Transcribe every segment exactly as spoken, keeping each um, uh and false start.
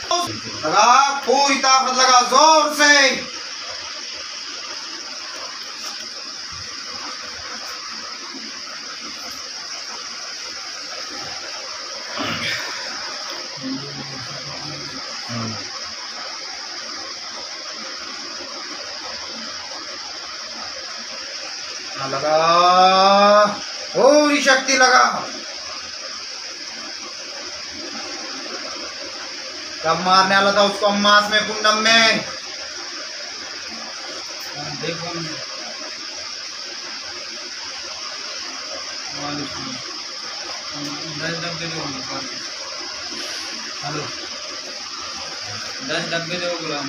लगा, पूरी ताकत लगा, जोर से। लगा, पूरी शक्ति लगा। कब मारने वाला था उसको अम्मास में, कुंडम में। देखो दस डब्बे दो, हेलो दस डब्बे दो गुलाम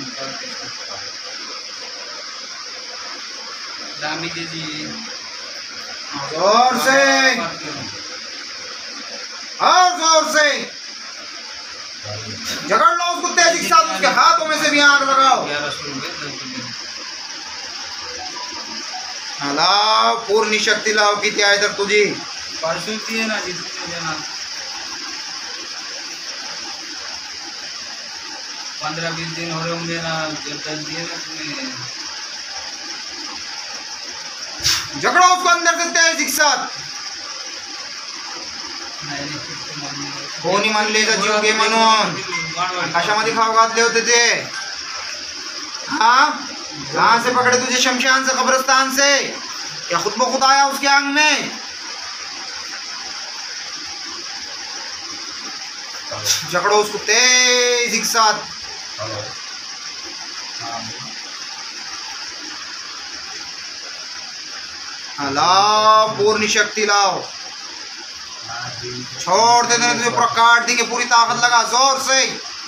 दामी दीजिए। जोर से और जोर से जगड़ लो उसको तेजी के साथ, उसके हाथों में से भी आग लगाओ। लाओ, पूर्ण शक्ति लाओ। कितनी आए इधर तुझी परसों है ना जितना पंद्रह बीस दिन हो रहे होंगे ना, जब दस दिए ना तुम्हें। झगड़ो उसको अंदर से तेजी के साथ। कोणी म्हणले तर जीव घे म्हणून कशामध्ये खाऊ घातले होते ते? हाँ, कहाँ से पकड़े तुझे? शमशान से, कब्रिस्तान से, या खुद ब खुद आया उसके आंग में? झगड़ो उसको तेजी के साथ। लाओ, पूर्ण शक्ति लाओ। छोड़ दे देना, तुझे पूरा काट देंगे। पूरी ताकत लगा, जोर से।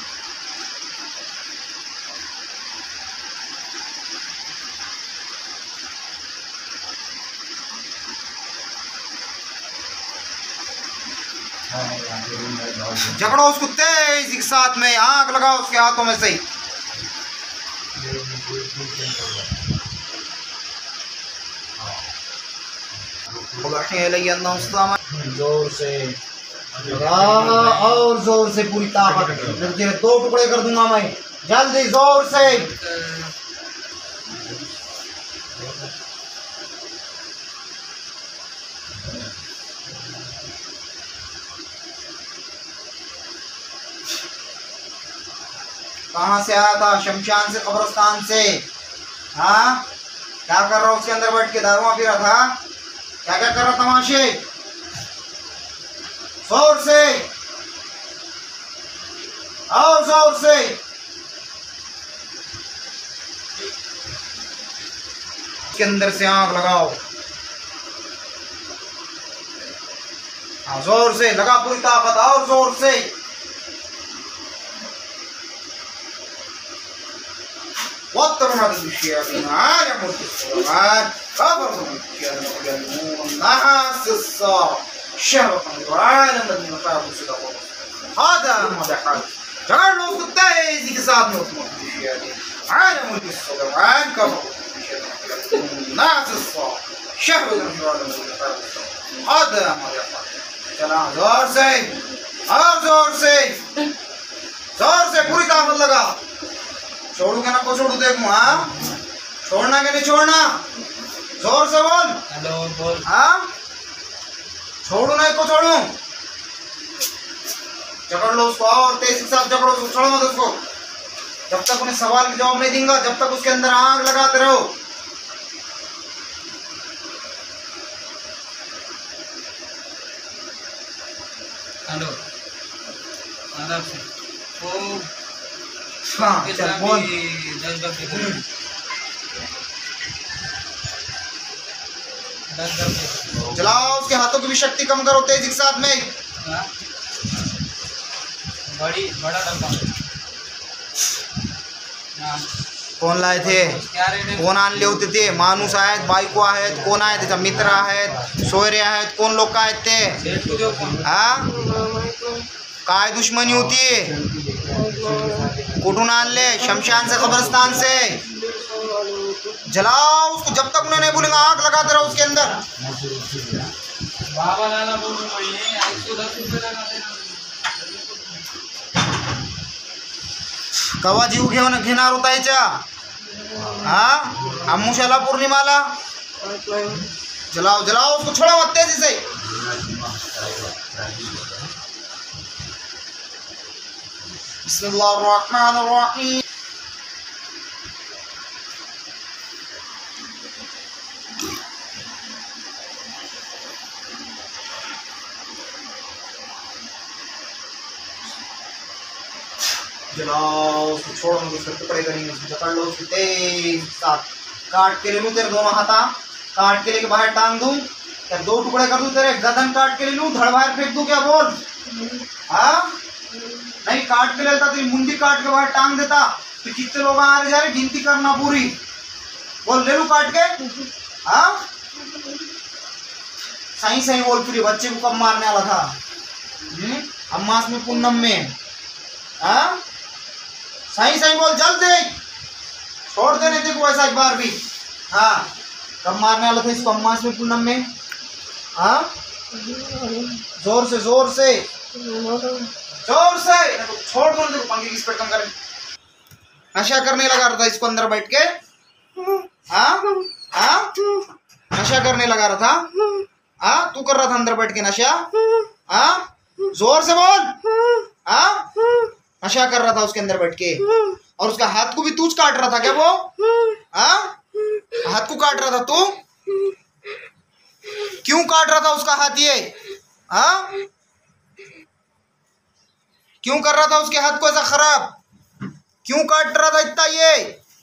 झगड़ो उसको तेजी के साथ में, आग लगाओ उसके हाथों में से। जोर से और जोर से, पूरी ताकत। तेरे दो टुकड़े कर दूंगा मैं, जल्दी, जोर से। कहाँ से आया था? शमशान से, कब्रिस्तान से। हाँ, क्या कर रहा उसके अंदर बैठ के? दारुआ पी रहा था? क्या क्या कर रहा तमाशे? जोर से और जोर से। इसके अंदर से आग लगाओ। हाँ, जोर से लगा, पूरी ताकत, और जोर से। तेजी के साथ चला, जोर से और जोर से, जोर से, पूरी ताकत लगा। छोड़ू के ना को छोड़ू? देखूं। हाँ, छोड़ना के नहीं छोड़ना? जोर से बोल। हेलो बोल। हाँ, छोड़ू नहीं को छोड़ू? झगड़ लो उसको और तेजी के साथ झगड़ो उसको, छोड़ो मत उसको। जब तक उन्हें सवाल का जवाब नहीं दूंगा, जब तक उसके अंदर आग लगाते रहो। हेलो, आराम से। ओ हाँ, चल बोल। दस डब्बे, दस डब्बे चलाओ, उसके हाथों की भी शक्ति कम करो, तेजी के साथ में। हाँ? बड़ी बड़ा डब्बा। हाँ। कोण लाए थे? कोण आणले होते ते? माणूस आहेत, बायको आहेत, कोण आहे त्याचा? मित्र आहेत, सोयरे आहेत, कोण लोक आहेत ते? हा, काय दुश्मनी होती? कुठून आणले? शमशान से, कब्रिस्तान से। जलाओ उसको, जब तक उन्हें नहीं बोलेंगे आग लगाते रहो उसके अंदर। बाबा लाला बोल रहे हैं, एक सौ दस रुपये लगा देना। कवा जीव घेऊन घेणार होता ह्याच्या? हाँ अमुशाला पूर्णिमाला जलाओ जलाओ उसको, छोड़ो मत तेजी से। बिस्मिल्लाहिर्रहमानिर्रहीम। जलाओ उसको, छोड़ो मत, उसके टुकड़े करेंगे, पकड़ लो उसके तेज साथ, काट के ले लूं तेरे दोनों हाथा, काट के लेके बाहर टांग दूं क्या? दो टुकड़े कर दूं तेरे, गर्दन काट के ले लूं, धड़ बाहर फेंक दूं क्या? बोल। हाँ नहीं, काट के लेता, तेरी मुंडी काट के बाहर टांग देता। तो कितने लोग आ रहे जा रहे, गिनती करना पूरी। बोल, ले लूं काट के? हाँ सही सही बोल, फिर बच्चे को कब मारने वाला था? हम्म अम्मास में पूनम में। हाँ सही सही बोल, जल्दी छोड़ देने थे को ऐसा एक बार भी। हाँ कब मारने वाला था इसको अम्मास में पूनम में? हाँ जोर से जोर से जोर से, तो छोड़ दो, देखो पंखे की स्पीड कम कर। नशा करने लगा रहा था इसको अंदर बैठ के। हाँ हाँ नशा करने लगा रहा था। हाँ तू कर रहा था अंदर बैठ के नशा? हाँ जोर से बोल। हाँ नशा कर रहा था उसके अंदर बैठ के, और उसका हाथ को भी तूच काट रहा था क्या वो? हाँ हाथ को काट रहा था तू? क्यों काट रहा था उसका हाथ ये? हाँ क्यों कर रहा था उसके हाथ को ऐसा खराब? क्यों काट रहा था इतना ये?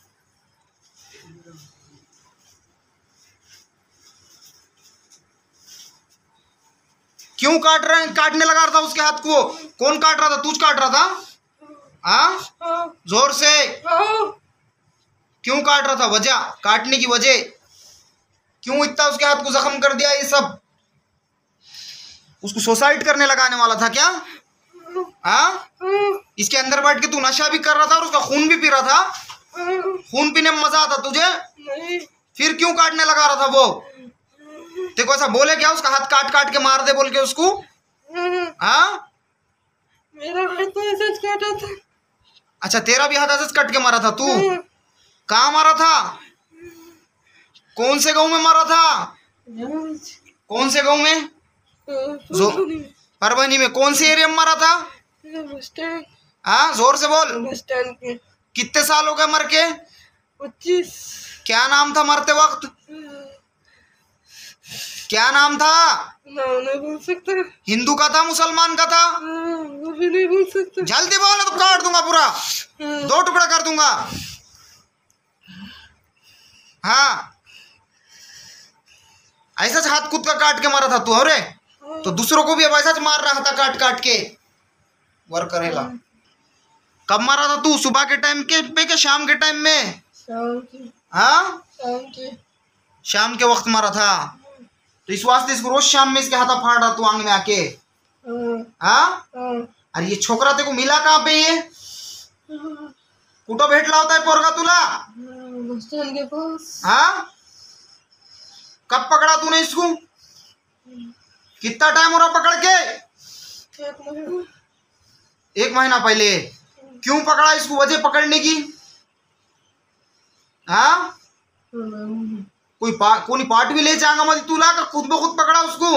क्यों काट रहा है? काटने लगा रहा था उसके हाथ को। कौन काट रहा था? तू काट रहा था? हाँ जोर से। क्यों काट रहा था? वजह, काटने की वजह क्यों इतना उसके हाथ को जख्म कर दिया? ये सब उसको सुसाइड करने लगाने वाला था क्या? हाँ इसके अंदर बैठ के तू नशा भी कर रहा था और उसका खून भी पी रहा था। खून पीने में मजा आता तुझे? फिर क्यों काटने लगा रहा था वो? देखो ऐसा बोले क्या उसका हाथ काट काट के मार दे बोल के उसको? हाँ मेरा हाथ तो ऐसे काटा था। अच्छा तेरा भी हाथ ऐसे कट के मारा था तू? कहाँ मारा था? कौन से गांव में मारा था? कौन से गांव में? जो परभनी में। कौन से एरिया में मारा था? Bus stand. हाँ जोर से बोल। बस स्टैंड के। कितने साल हो गए मर के? पच्चीस। क्या नाम था मरते वक्त? क्या नाम था? नाम नहीं बोल सकता। हिंदू का था मुसलमान का था? वो भी नहीं बोल सकता। जल्दी बोल तो काट दूंगा पूरा, दो टुकड़ा कर दूंगा। हाँ ऐसा हाथ खुद का काट के मारा था तू? अरे तो दूसरों को भी अब ऐसा मार रहा था काट काट के? वर्क करेगा। कब मारा था तू? सुबह के टाइम के पे के शाम के टाइम में? शाम के। हाँ शाम के। शाम के वक्त मारा था। तो इस वास्ते इसको रोज शाम में इसके हाथा फाड़ रहा तू आंग में आके? हाँ अरे ये छोकरा तेको मिला कहाँ पे? ये कुठं भेटला होता है पोरगा तुला? बस स्टैंड के पास। हाँ कब पकड़ा तूने इसको? कितना टाइम हो रहा पकड़ के? एक महीना। एक महीना पहले। क्यों पकड़ा इसको? वजह पकड़ने की? हाँ कोई पा, कोई पार्ट भी ले जाएगा मत तुला का? खुद ब खुद पकड़ा उसको?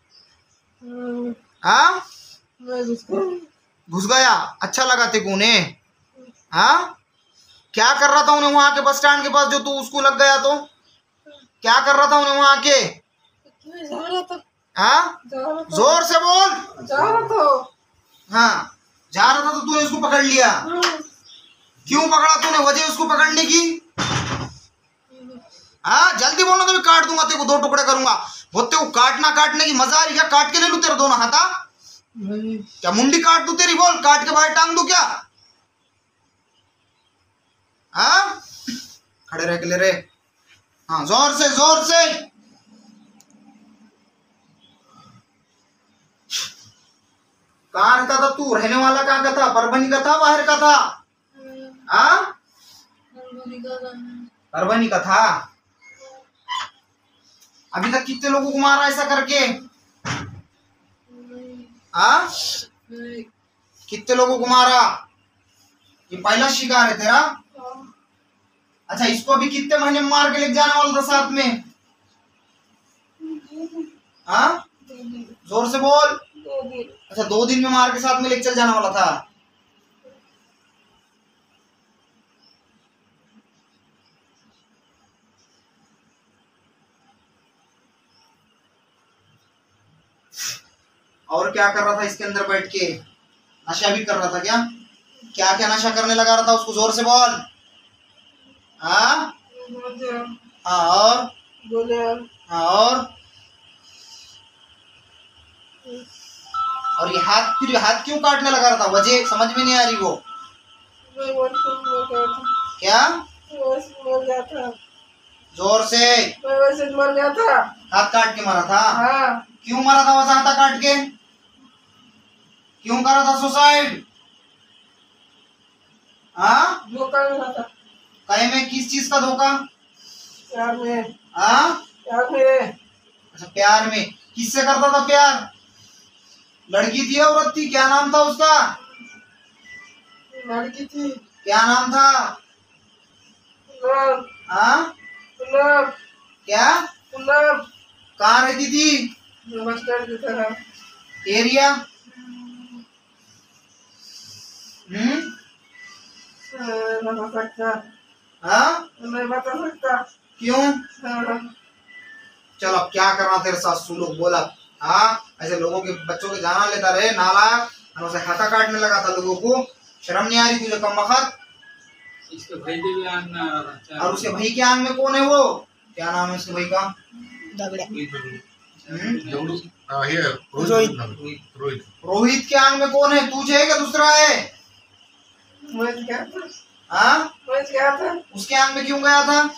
हाँ घुस गया। अच्छा लगा तेको उन्हें? हाँ क्या कर रहा था उन्हें वहां के बस स्टैंड के पास जो तू उसको लग गया? तो क्या कर रहा था उन्हें वहां के? जा रहा था। हाँ जोर से बोल। जा रहा था। हाँ जा रहा था तो तूने उसको पकड़ लिया? क्यों पकड़ा तूने? वजह उसको पकड़ने की? हाँ जल्दी बोलना तो मैं काट दूंगा तेरे को, दो टुकड़े करूंगा। वो तेरे को काटना काटने की मजा आ रही क्या? काट के ले लूं तेरे दोनों हाथा? क्या मुंडी काट दूं तेरी? बोल काट के बाहर टांग दूं क्या? हाँ खड़े रह के ले रहे। हाँ जोर से जोर से। कहाँ रहता था तू? रहने वाला कहाँ का था? परभनी का था बाहर का था? हाँ परभनी का था। अभी तक कितने लोगों को मारा ऐसा करके? हाँ कितने लोगों को मारा? ये पहला शिकार है तेरा? हाँ। अच्छा, इसको अभी कितने महीने में मार के लेके जाने वाला था साथ में? हाँ, दो दिन। जोर से बोल। दो दिन। अच्छा, दो दिन में मार के साथ में लेके चल जाने वाला था। और क्या कर रहा था इसके अंदर बैठ के? नशा भी कर रहा था क्या? क्या क्या नशा करने लगा रहा था उसको? जोर से बोल। हाँ बोले। हाँ, और बोले। हाँ, और और ये हाथ, फिर ये हाथ क्यों काटने लगा रहा था? वजह समझ में नहीं आ रही वो। मैं वैसे मर गया था। क्या? मैं वैसे मर गया था। जोर से। मैं वैसे मर गया था। हाथ काट के मरा था? हाँ। क्यों मरा था वैसा हाथ काट के? क्यों करा था सुसाइड? हाँ, धोखा मिला था। कहे में किस चीज का धोखा? प्यार में। हाँ, प्यार में। अच्छा, प्यार में। किससे करता था प्यार? लड़की थी औरत थी? क्या नाम था उसका? लड़की थी। क्या नाम था? पूनम। हाँ, पूनम। क्या? पूनम। कहाँ रहती थी? बस स्टैंड की तरफ। एरिया? हम्म नहीं बता सकता। हाँ, नहीं बता सकता। क्यों? हाँ। चलो, अब क्या करना तेरे साथ? सुनो बोला। हाँ, ऐसे लोगों के बच्चों के जाना लेता रहे नालायक, और उसे हाथा काटने लगा था लोगों को। शर्म नहीं आ रही तुझे कमबख्त? इसके भाई के भी आंख में आ रहा था। और उसके भाई के आंग में कौन है वो? क्या नाम है उसके भाई का? हम्म? हाँ, ये रोहित। रोहित। रोहित के आंग में कौन है? तुझे है क्या दूसरा है? मैं क्या था? हाँ, मैं क्या था? उसके आंग में क्यों गया था?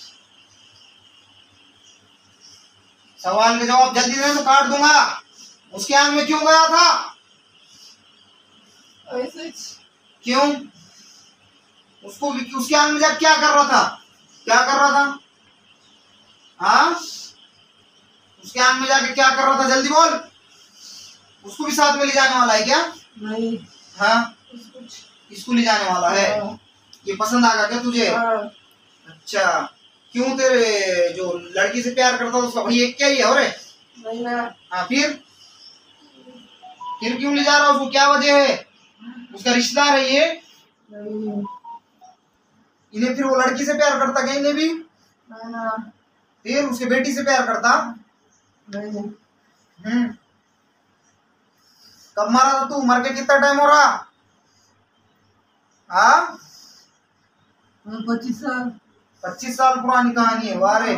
सवाल के जवाब जल्दी दे तो काट दूंगा। उसके आंग में क्यों गया था? ऐसे ही। क्यों? उसको उसके आंग में जाकर क्या कर रहा था? क्या कर रहा था? हाँ, उसके आंग में जाके क्या कर रहा था? जल्दी बोल। उसको भी साथ में ले जाने वाला है क्या? नहीं। हाँ, कुछ। इसको ले जाने वाला है। हाँ। ये पसंद आ गया क्या तुझे? हाँ। अच्छा, क्यों? तेरे जो लड़की से प्यार करता था उसका भाई एक क्या ही है? और नहीं ना। हाँ, फिर फिर क्यों ले जा रहा है उसको? क्या वजह है? उसका रिश्तेदार है ये? नहीं। इन्हें फिर वो लड़की से प्यार करता क्या? इन्हें भी? नहीं ना। फिर उसके बेटी से प्यार करता? नहीं। हम्म कब मारा था तू? मर के कितना टाइम हो रहा? हाँ, पच्चीस साल। पच्चीस साल पुरानी कहानी है। वारे,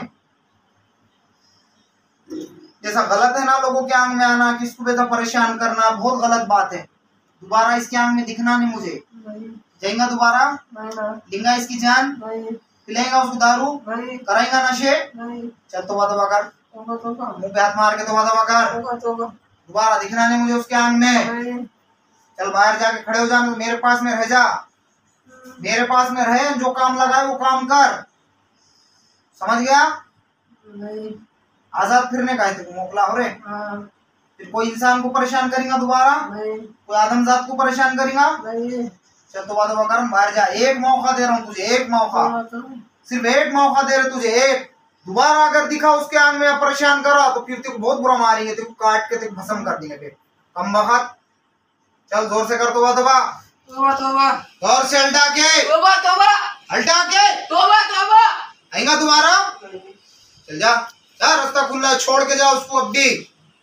जैसा गलत है ना लोगों के आंग में आना, किसको बेटा परेशान करना, बहुत गलत बात है। दोबारा इसके आंग में दिखना नहीं मुझे। नहीं। जाएगा दोबारा? नहीं ना। लेंगा इसकी जान? नहीं। पिलाएगा उसको दारू? नहीं। कराएगा नशे? नहीं। चल तौबा तौबा कर, तोबा तोबा। मुंह पे हाथ मार के तौबा तौबा कर। तोबा तोबा। दोबारा दिखना नहीं मुझे उसके आंग में। नहीं। चल बाहर जाके खड़े हो जा, मेरे पास में रह जा। मेरे पास में रहे, जो काम लगाए वो काम कर। समझ गया? नहीं। आजाद फिरने का है तेरे को मोकला हो रे। हाँ। फिर कोई इंसान को परेशान करेगा दोबारा? नहीं। कोई आदमजात को परेशान करेगा? नहीं। चल तो बात कर, बाहर जा। एक मौका दे रहा हूँ तुझे, एक मौका, तोबा तोबा। सिर्फ एक मौका दे रहे तुझे, एक। दोबारा अगर दिखा उसके आंग में परेशान करा तो फिर तेरे को बहुत बुरा मारेंगे, तेरे को काट के तेरे को भस्म कर देंगे फिर। कम वक्त। चल जोर से कर तौबा तौबा। तोबा तोबा। जोर से हल्टा के, तोबा तोबा। हल्टा के। तोबा तोबा। आएगा दोबारा? चल जा जा, रास्ता खुला है, छोड़ के जा उसको अब भी।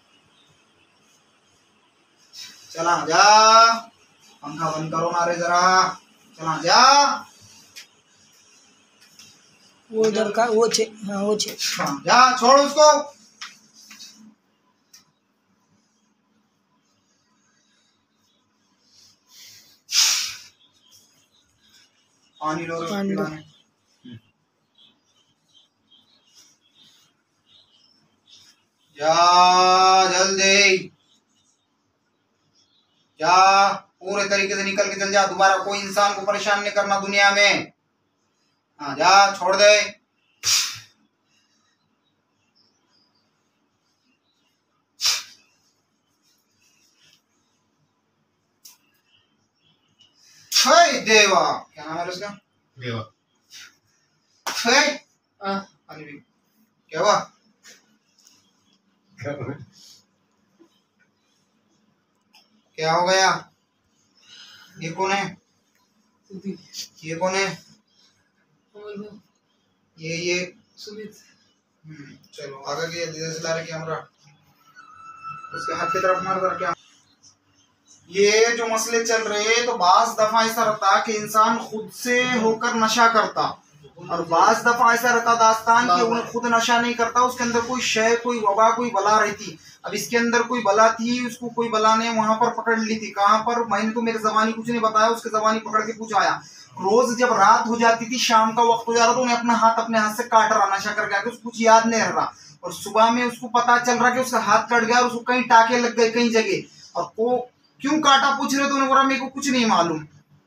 चला जा, पंखा बंद करो ना रे जरा। चला जा। वो उधर का वो छे हाँ वो छे हाँ, जा, छोड़ उसको। पानी लो रे, पानी लो। पिलाने। जा जल्दी जा, पूरे तरीके से निकल के चल जा। दोबारा कोई इंसान को परेशान नहीं करना दुनिया में। हाँ जा, छोड़ दे। हे ओए देवा, क्या नाम है उसका? देवा। हे, हाँ पानी पी। क्या हुआ? क्या हो गया? ये कौन है? सुधीर ये कौन है? ये ये सुमित हम्म, चलो आगे के डीएसएलआर कैमरा उसके हाथ की तरफ मार कर क्या। ये जो मसले चल रहे हैं तो बाज दफा ऐसा रहता कि इंसान खुद से होकर नशा करता, और बाज दफा ऐसा रहता दास्तान कि उन्हें खुद नशा नहीं करता, उसके अंदर कोई शय, कोई वबा, कोई बला रहती। अब इसके अंदर कोई बला थी, उसको कोई बला ने वहां पर पकड़ ली थी। कहाँ पर? मैंने तो मेरे जबानी कुछ नहीं बताया, उसके जबानी पकड़ के पूछाया। रोज जब रात हो जाती थी, शाम का वक्त हो जा रहा तो उन्हें अपना हाथ अपने हाथ से काट रहा नशा करके आके, उसको कुछ याद नहीं रहा, और सुबह में उसको पता चल रहा कि उसका हाथ कट गया और उसको कहीं टाके लग गए कहीं जगह, और वो क्यों काटा पूछ रहे तो उन्हें बोला मेरे को कुछ नहीं मालूम।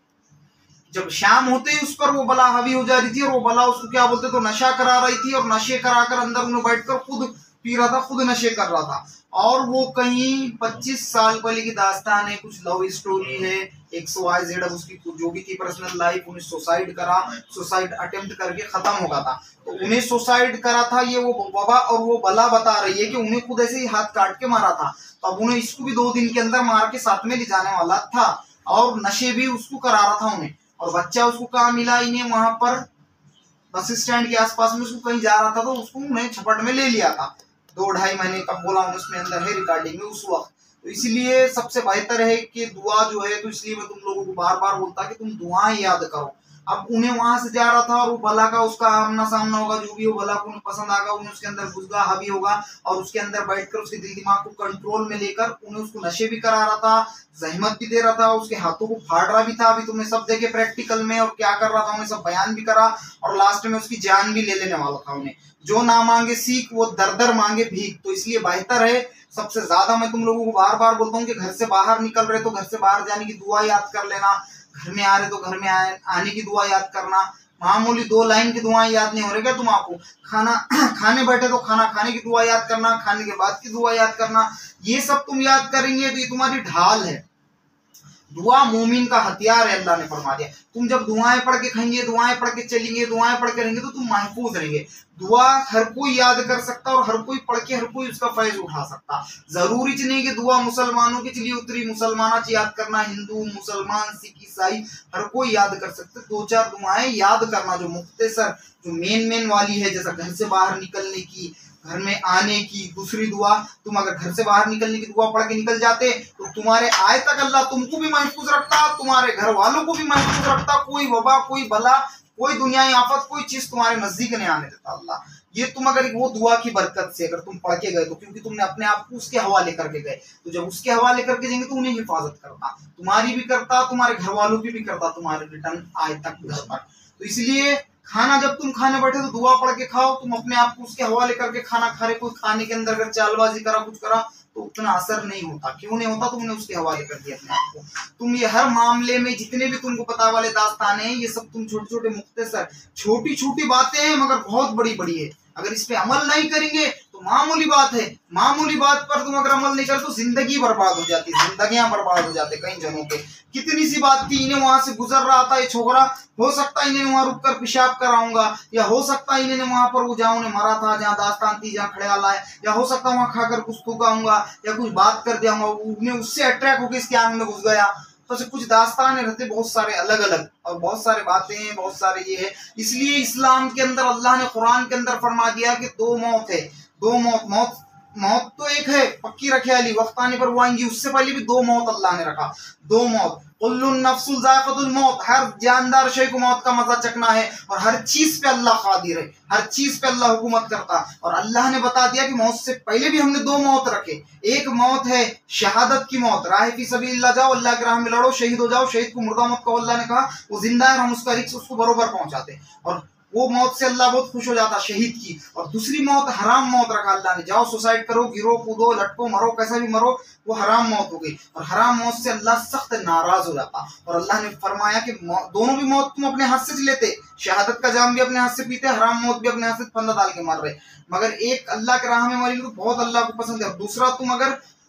जब शाम होते ही उस पर वो बला हावी हो जा रही थी, और वो बला उसको क्या बोलते तो नशा करा रही थी, और नशे कराकर अंदर उन्हें बैठकर खुद पी रहा था, खुद नशे कर रहा था। और वो कहीं पच्चीस साल पहले की दास्तान है, कुछ लव स्टोरी है, एक सौ आई जेड उसकी जो भी थी पर्सनल लाइफ, उन्हें सुसाइड करा, सुसाइड अटेम्प्ट करके खत्म हो गया था। तो उन्हें सुसाइड करा था ये वो बाबा, और वो बला बता रही है कि उन्हें खुद ऐसे ही हाथ काट के मारा था। तो अब उन्हें इसको भी दो दिन के अंदर मार के साथ में ले जाने वाला था, और नशे भी उसको करा रहा था उन्हें। और बच्चा उसको कहाँ मिला? इन्हें वहां पर बस स्टैंड के आसपास में, उसको कहीं जा रहा था तो उसको उन्हें झपट में ले लिया था। दो ढाई महीने का बोला उसमें अंदर है रिकॉर्डिंग में उस वक्त। तो इसलिए सबसे बेहतर है कि दुआ जो है, तो इसलिए मैं तुम लोगों को बार बार बोलता कि तुम दुआएं याद करो। अब उन्हें वहां से जा रहा था, और वो बला का उसका आमना सामना होगा, जो भी हो बला को उन्हें पसंद आगा, उन्हें उसके अंदर घुसगा हावी होगा, और उसके अंदर बैठकर उसके दिल दिमाग को कंट्रोल में लेकर उन्हें उसको नशे भी करा रहा था, जहमत भी दे रहा था, उसके हाथों को फाड़ रहा भी था। अभी तुमने सब देखे प्रैक्टिकल में, और क्या कर रहा था उन्हें सब बयान भी करा, और लास्ट में उसकी जान भी ले लेने वाला था। उन्हें जो ना मांगे सीख, वो दर दर मांगे भीख। तो इसलिए बेहतर है, सबसे ज्यादा मैं तुम लोगों को बार बार बोलता हूँ कि घर से बाहर निकल रहे तो घर से बाहर जाने की दुआ याद कर लेना, घर में आ रहे तो घर में आए आने की दुआ याद करना। मामूली दो लाइन की दुआएं याद नहीं हो रही क्या तुम? आपको खाना खाने बैठे तो खाना खाने की दुआ याद करना, खाने के बाद की दुआ याद करना, ये सब तुम याद करेंगे तो ये तुम्हारी ढाल है। दुआ मोमिन का हथियार है, अल्लाह ने फरमा दिया। तुम जब दुआएं पढ़ के खाएंगे, दुआएं पढ़ के चलेंगे, दुआएं पढ़ के रहेंगे तो तुम महफूज रहेंगे। दुआ हर कोई याद कर सकता, और हर कोई पढ़ के हर कोई उसका फैज उठा सकता। जरूरी नहीं कि दुआ मुसलमानों के लिए उतरी, मुसलमाना याद करना, हिंदू मुसलमान सिख ईसाई हर कोई याद कर सकते। दो चार दुआएं याद करना जो मुख्तसर, जो मेन मेन वाली है, जैसा घर से बाहर निकलने की, घर में आने की। दूसरी दुआ, तुम अगर घर से बाहर निकलने की दुआ पढ़ के निकल जाते तो तुम्हारे आए तक अल्लाह तुमको भी महफूज रखता, तुम्हारे घर वालों को भी महफूज रखता। कोई वबा, कोई बला, कोई दुनियाई आफत, कोई चीज तुम्हारे नजदीक नहीं आने देता अल्लाह। ये तुम अगर वो दुआ की बरकत से अगर तुम पढ़ के गए तो, क्योंकि तुमने अपने आप को उसके हवाले करके गए, तो जब उसके हवाले करके जाएंगे तो उन्हें हिफाजत करता, तुम्हारी भी करता, तुम्हारे घर वालों की भी करता, तुम्हारे रिटर्न आए तक घर पर। तो इसलिए खाना जब तुम खाने बैठे तो दुआ पढ़ के खाओ, तुम अपने आप को उसके हवाले करके खाना खा रहे। कोई खाने के अंदर अगर चालबाजी करा, कुछ करा तो उतना असर नहीं होता। क्यों नहीं होता? तुमने उसके हवाले कर दिया अपने आप को। तुम ये हर मामले में जितने भी तुमको पता वाले दास्ताने हैं, ये सब तुम छोटे छोटे मुख्तसर छोटी छोटी बातें हैं, मगर बहुत बड़ी बड़ी है। अगर इस पे अमल नहीं करेंगे तो मामूली बात है। मामूली बात पर तुम अगर अमल नहीं कर तो जिंदगी बर्बाद हो जाती, जिंदगियां बर्बाद हो जाते कई जनों के। कितनी सी बात थी, इन्हें वहां से गुजर रहा था ये छोकरा, हो सकता है इन्हें वहां रुक कर पेशाब कराऊंगा, या हो सकता है इन्हें वहां पर वो जहाँ उन्हें मरा था, जहाँ दास्तान थी, जहाँ खड़ेला है, या हो सकता है वहां खाकर कुछ थूकाऊंगा या कुछ बात कर दियाऊंगा, उन्हें उससे अट्रैक्ट होकर इसके आंग में घुस गया। तो कुछ दास्तान रहते बहुत सारे अलग अलग, और बहुत सारे बातें हैं, बहुत सारे ये है। इसलिए इस्लाम के अंदर अल्लाह ने कुरान के अंदर फरमा दिया कि दो मौत है, दो मौत मौत मौत तो एक है पक्की रखे अली, वक्त आने पर वो आएंगी। उससे पहले भी दो मौत अल्लाह ने रखा, दो मौत। कुल्लुन नफ्सुल जायक़तुल मौत, हर जानदार शय को मौत का मजा चखना है, और हर चीज पे अल्लाह कादिर है, हर चीज पे अल्लाह हुकूमत करता। और अल्लाह ने बता दिया कि मौत से पहले भी हमने दो मौत रखे। एक मौत है शहादत की मौत, राह फी सबीलिल्लाह जाओ, अल्लाह के राह में लड़ो, शहीद हो जाओ। शहीद को मुर्दा मत कहो, अल्लाह ने कहा वो जिंदा है, हम उसका रिस्क उसको बरोबर पहुंचाते, और वो मौत से अल्लाह बहुत खुश हो जाता शहीद की। और दूसरी मौत हराम मौत रखा अल्लाह ने, जाओ सुसाइड करो, गिरो कूदो, लटको, मरो, कैसा भी मरो, वो हराम मौत हो गई। और हराम मौत से अल्लाह सख्त नाराज हो जाता। और अल्लाह ने फरमाया कि दोनों भी मौत तुम अपने हाथ से लेते, शहादत का जाम भी अपने हाथ से पीते, हराम मौत भी अपने हाथ से फंदा डाल के मार रहे। मगर एक अल्लाह के राह में मरी तो बहुत अल्लाह को पसंद है। दूसरा, तुम अगर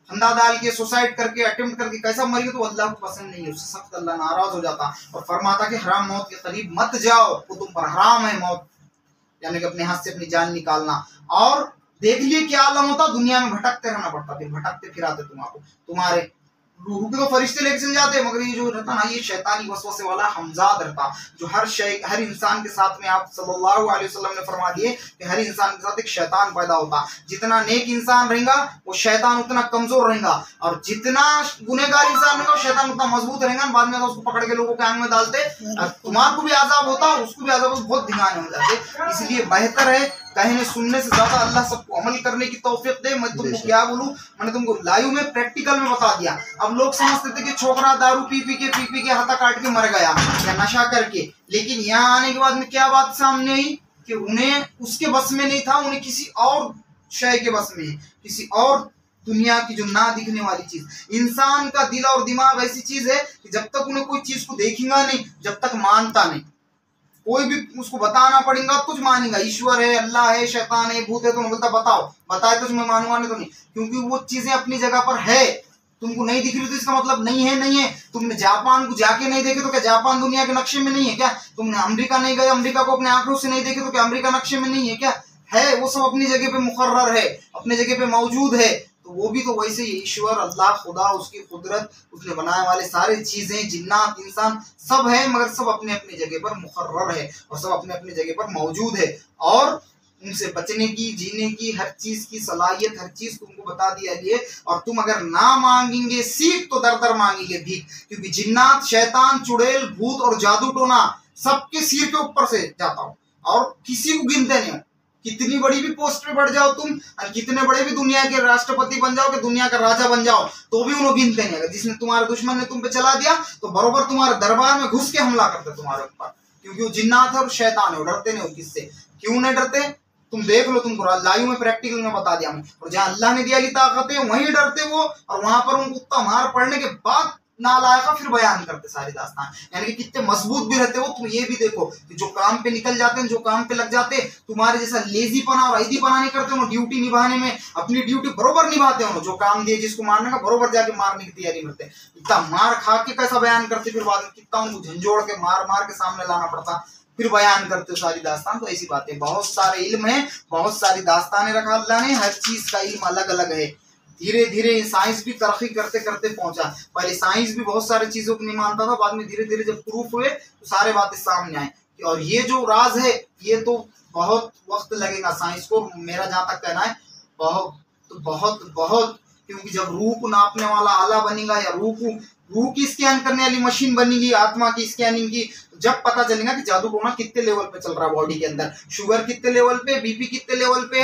फंदा डाल के सुसाइड करके अटेम्प्ट करके कैसा मर गया तो अल्लाह को पसंद नहीं है, उससे सख्त अल्लाह नाराज हो जाता और फरमाता कि हराम मौत के करीब मत जाओ, वो तुम पर हराम है मौत, यानी कि अपने हाथ से अपनी जान निकालना। और देख लिए क्या आलम होता, दुनिया में भटकते रहना पड़ता, फिर भटकते फिराते तुम्हारे तुम्हारे रूह के तो फरिश्ते लेके चल जाते, मगर ये जो रहता ना, ये शैतानी वसवसे वाला हमजाद रहता, जो हर शय हर इंसान के साथ में आप सल्लल्लाहु अलैहि वसल्लम ने फरमा दिए कि हर इंसान के साथ एक शैतान पैदा होता। जितना नेक इंसान रहेगा वो शैतान उतना कमजोर रहेगा, और जितना गुनहगार इंसान रहेगा वो शैतान उतना मजबूत रहेगा। बाद में तो उसको पकड़ के लोगों के आंख में डालते, तुम्हारे को भी आजाब होता, उसको भी आजाब, बहुत धिगाने हो जाते। इसलिए बेहतर है कहने सुनने से ज्यादा अल्लाह सबको अमल करने की तौफीक दे। मैं तुमको क्या बोलूं, मैंने तुमको लाइव में प्रैक्टिकल में बता दिया। अब लोग समझते थे कि छोकरा दारू पी पी के पी पी के हाथा काट के मर गया या नशा करके, लेकिन यहाँ आने के बाद में क्या बात सामने आई कि उन्हें उसके बस में नहीं था, उन्हें किसी और शय के बस में है, किसी और दुनिया की जो ना दिखने वाली चीज। इंसान का दिल और दिमाग ऐसी चीज है कि जब तक उन्हें कोई चीज को देखेगा नहीं, जब तक मानता नहीं, कोई भी उसको बताना पड़ेगा कुछ मानेगा, ईश्वर है, अल्लाह है, शैतान है, भूत है, तो बोलता बताओ, बताए तो मैं मानूंगा, नहीं तो नहीं, क्योंकि वो चीजें अपनी जगह पर है। तुमको नहीं दिख रही तो इसका मतलब नहीं है नहीं है। तुमने जापान को जाके नहीं देखे तो क्या जापान दुनिया के नक्शे में नहीं है क्या? तुमने अमेरिका नहीं गए, अमेरिका को अपने आंखों से नहीं देखे तो क्या अमेरिका नक्शे में नहीं है क्या? है, वो सब अपनी जगह पे मुकर्रर है, अपनी जगह पे मौजूद है। तो वो भी तो वैसे ही ईश्वर, अल्लाह, खुदा, उसकी कुदरत, उसने बनाने वाले सारे चीजें, जिन्नात, इंसान सब है, मगर सब अपने अपनी जगह पर मुकर्रर है और सब अपने अपनी जगह पर मौजूद है। और उनसे बचने की, जीने की, हर चीज की सलाहियत, हर चीज तुमको बता दिया गया। और तुम अगर ना मांगेंगे सीख तो दर दर मांगेंगे भीख, क्योंकि जिन्नात, शैतान, चुड़ैल, भूत और जादू टोना सबके सिर के ऊपर से जाता हूँ और किसी को गिनते नहीं हो। कितनी बड़ी भी पोस्ट पे बढ़ जाओ तुम, और कितने बड़े भी दुनिया के राष्ट्रपति बन जाओ, कि दुनिया का राजा बन जाओ, तो भी उन्हें गिनते नहीं। अगर जिसने तुम्हारे दुश्मन ने तुम पे चला दिया तो बरोबर तुम्हारे दरबार में घुस के हमला करते तुम्हारे ऊपर, क्योंकि वो जिन्नात है और शैतान है, वो डरते नहीं हो किससे। क्यों नहीं डरते? तुम देख लो, तुमको लाइव में प्रैक्टिकल में बता दिया मैं। और जहाँ अल्लाह ने दिया ली ताकत है वहीं डरते वो, और वहां पर उनको उतना मार पड़ने के बाद नालायका फिर बयान करते सारी दास्तान, यानी कि कितने मजबूत भी रहते हो। तुम ये भी देखो कि जो काम पे निकल जाते हैं, जो काम पे लग जाते, तुम्हारे जैसा लेजी पना और ऐदी पना नहीं करते हो, ड्यूटी निभाने में अपनी ड्यूटी बरोबर निभाते हो। जो काम दिए जिसको मारने का, बरोबर जाके मारने की तैयारी करते। इतना मार खा के कैसा बयान करते, फिर बाद में कितना उनको झंझोड़ के मार मार के सामने लाना पड़ता, फिर बयान करते हो सारी दास्तान। तो ऐसी बातें, बहुत सारे इल्म है, बहुत सारी दास्तानें रखा अल्लाह ने, हर चीज का इल्म अलग अलग है। धीरे धीरे साइंस भी तरक्की करते करते पहुंचा। पहले साइंस भी बहुत सारी चीजों को नहीं मानता था, बाद में धीरे धीरे जब प्रूफ हुए तो सारे बातें सामने आए। और ये जो राज है, ये तो बहुत वक्त लगेगा साइंस को, मेरा जहां तक कहना है, बहुत तो बहुत बहुत, क्योंकि जब रूह को नापने वाला आला बनेगा, या रूह को रूह की स्कैन करने वाली मशीन बनेगी, आत्मा की स्कैनिंग की, जब पता चलेगा कि जादू टोना कितने लेवल पे चल रहा है बॉडी के अंदर, शुगर कितने लेवल पे, बीपी कितने लेवल पे,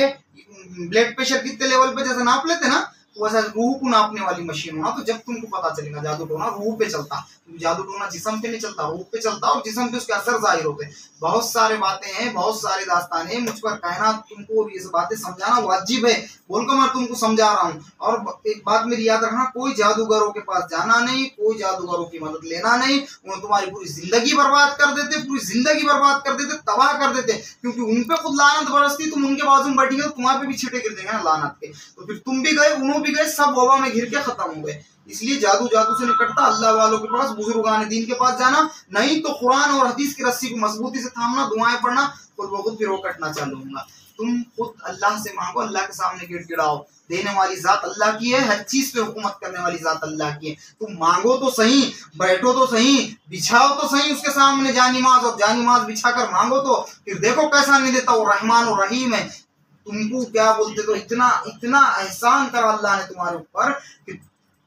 ब्लड प्रेशर कितने लेवल पे, जैसे नाप लेते ना, तो वैसा रूह को नापने वाली मशीन होना। तो जब तुमको पता चलेगा जादू टोना रूह पे चलता, क्योंकि जादू टोना जिस्म पे नहीं चलता, रूह पे चलता, और जिस्म पे उसके असर जाहिर होते। बहुत सारे बातें हैं, बहुत सारे दास्तान है, मुझ पर कहना, तुमको ये सब बातें समझाना वाजिब है, बोलकर मैं तुमको समझा रहा हूँ। और एक बात मेरी याद रखना, कोई जादूगरों के पास जाना नहीं, कोई जादूगरों की मदद लेना नहीं। उन्हें तुम्हारी पूरी जिंदगी बर्बाद कर देते, पूरी जिंदगी बर्बाद कर देते, तबाह कर देते, क्योंकि उन पे खुद लानत बरसती, तुम उनके बाजू में बैठेंगे तो तुम्हारे पे भी छींटे गिर देंगे ना लानत के, तो फिर तुम भी गए, उन्होंने भी गए, सब वबा में घिर के खत्म हो गए। इसलिए जादू जादू से निकटता, अल्लाह वालों के पास, बुजुर्गान दीन के पास जाना, नहीं तो कुरान और हदीस की रस्सी को मजबूती से थामना, दुआएं पढ़ना, खुद ब खुद फिर वो कटना चालू होगा। तुम खुद अल्लाह से मांगो, अल्लाह के सामने गिड़गिड़ाओ। देने वाली जात अल्लाह की है, हर चीज पे हुकूमत करने वाली जात अल्लाह की है। तुम मांगो तो सही, बैठो तो सही, बिछाओ तो सही उसके सामने जानिमाज, और जानिमाज बिछा कर मांगो तो फिर देखो कैसा नहीं देता, वो रहमान और रहीम है। तुमको क्या बोलते, तो इतना इतना एहसान करा अल्लाह ने तुम्हारे ऊपर कि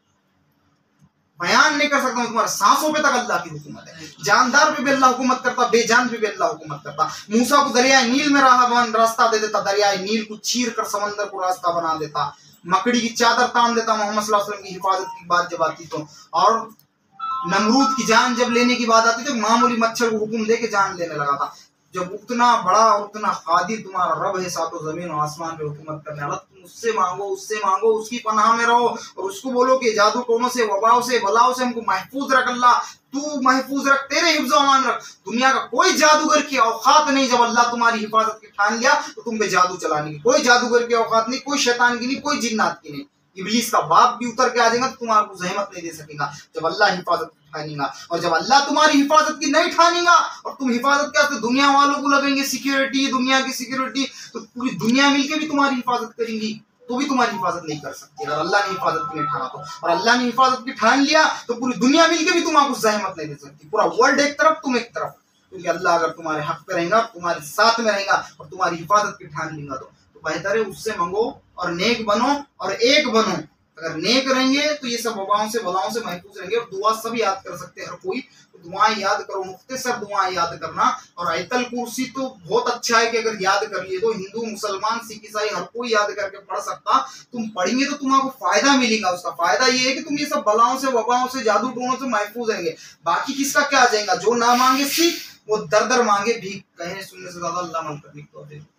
बयान नहीं कर सकता। तुम्हारे सांसों पे तक अल्लाह की हुकूमत है। जानदार पे भी अल्लाह हुकूमत करता, बेजान पे भी अल्लाह हुकूमत करता। मूसा को दरियाए नील में रास्ता दे देता, दरियाए नील को चीर कर समंदर को रास्ता बना देता, मकड़ी की चादर तान देता मोहम्मद सल्लल्लाहु अलैहि वसल्लम की हिफाजत की बात जब आती तो। और नमरूद की जान जब लेने की बात आती तो मामूली मच्छर को हुक्म दे के जान लेने लगा था। जब उतना बड़ा उतना कादिर तुम्हारा रब है, सातों जमीन और आसमान पे हुकूमत करने वाला, तुम उससे मांगो, उससे मांगो, उसकी पनाह में रहो, और उसको बोलो कि जादू टोनों से, वबाओं से, बलाओं से हमको महफूज रख अल्लाह, तू महफूज रख, तेरे हिफ्ज़ व अमान रख। दुनिया का कोई जादूगर की औकात नहीं, जब अल्लाह तुम्हारी हिफाजत की ठान लिया तो तुम पे जादू चलाने की कोई जादूगर की औकात नहीं, कोई शैतान की नहीं, कोई जिन्नात की नहीं। इब्लीस का बाप भी उतर के आ जाएगा तो तुम्हारा कुछ जहमत नहीं दे सकेगा जब अल्लाह हिफाजत ठानेगा। और जब अल्लाह तुम्हारी हिफाजत की नहीं ठानेगा और तुम हिफाजत क्या तो दुनिया वालों को लगेंगे सिक्योरिटी, दुनिया की सिक्योरिटी, तो पूरी दुनिया मिलके भी तुम्हारी हिफाजत करेंगी तो भी तुम्हारी हिफाजत नहीं कर सकती अगर अल्लाह ने हिफाजत की नहीं ठाना तो। और अल्लाह ने हिफाजत की ठान लिया तो पूरी दुनिया मिलके भी तुम्हारा कुछ जहमत नहीं दे सकती, पूरा वर्ल्ड एक तरफ तुम एक तरफ, क्योंकि अल्लाह अगर तुम्हारे हक पे रहेगा, तुम्हारे साथ में रहेगा और तुम्हारी हिफाजत की ठान लेगा तो, तो बेहतर है उससे मांगो और नेक बनो और एक बनो। अगर नेक रहेंगे तो ये सब वबाओं से बलाओं से महफूज रहेंगे। और दुआ सब याद कर सकते हैं हर कोई, तो दुआएं याद करो, मुख्तसर दुआएं याद करना। और आयतल कुर्सी तो बहुत अच्छा है कि अगर याद कर लिए तो हिंदू मुसलमान सिख ईसाई हर कोई याद करके पढ़ सकता। तुम पढ़ेंगे तो तुम्हारा फायदा मिलेगा। उसका फायदा ये है कि तुम ये सब बलाओं से वबाओं से जादू टोनों से महफूज रहेंगे। बाकी किसका क्या आ जाएगा, जो ना मांगे सीख वो दर दर मांगे भीख, कहने सुनने से ज्यादा अल्लाह मन करने को दे।